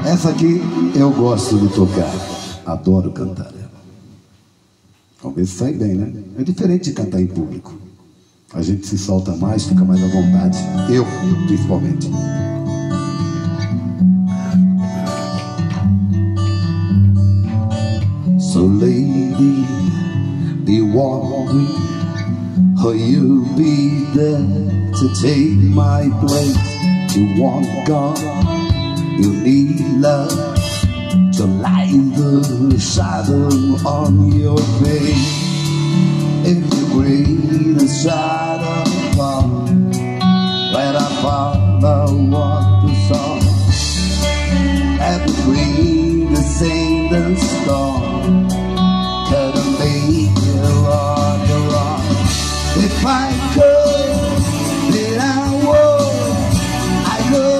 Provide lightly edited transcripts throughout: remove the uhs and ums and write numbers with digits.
Essa aqui eu gosto de tocar. Adoro cantar ela. Vamos ver se sai bem, né? É diferente de cantar em público. A gente se solta mais, fica mais à vontade. Eu, principalmente. So lady, be wondering how you'll be there to take my place. You want God, you need love to light the shadow on your face. If you bring the shadow fall, when I follow what the song, and between the same and storm, couldn't make you on your own. If I could, then I would. I go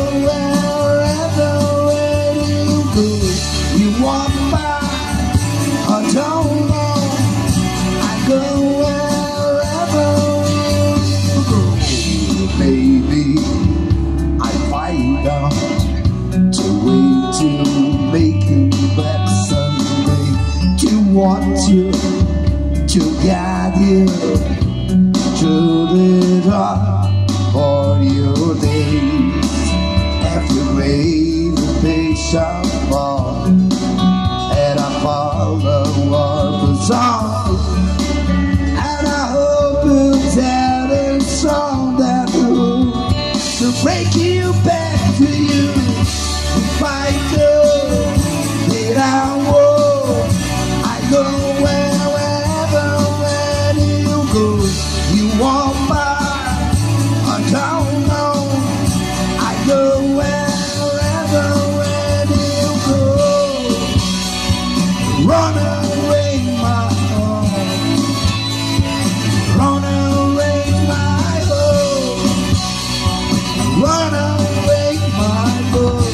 wherever you go. You walk by, I don't know. I go wherever you go. Maybe I find out to wait to make you back someday. To want you, to guide you through the dark for your days. Every rain they shall fall, and I follow what was on. And I hope you'll tell a song that will to break you back to you. If I could, then I would. I go wherever you go. You walk by, I don't know. I go wherever you go. Run away, my heart. Run away, my home. Run away, my boy.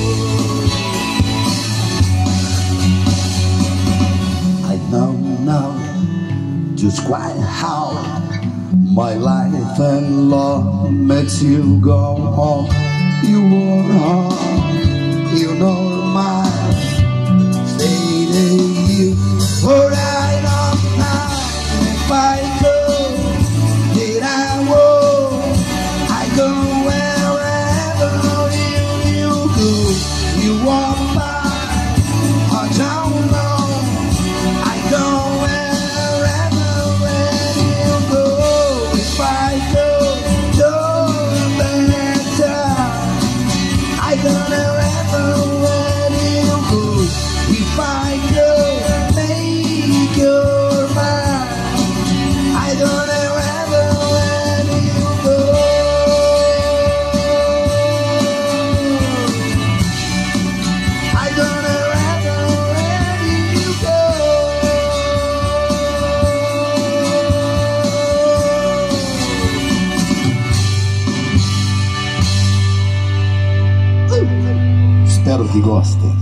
I know now just quite how my life and love makes you go home. You were home, you know my fate in you. For I know now, if I could, then I would. I go wherever you go. You walk by, I don't know. I go wherever you go. If I could, don't better. I go wherever you go. If I could make your mind, I go wherever you go. I go wherever you go. Espero que gostem.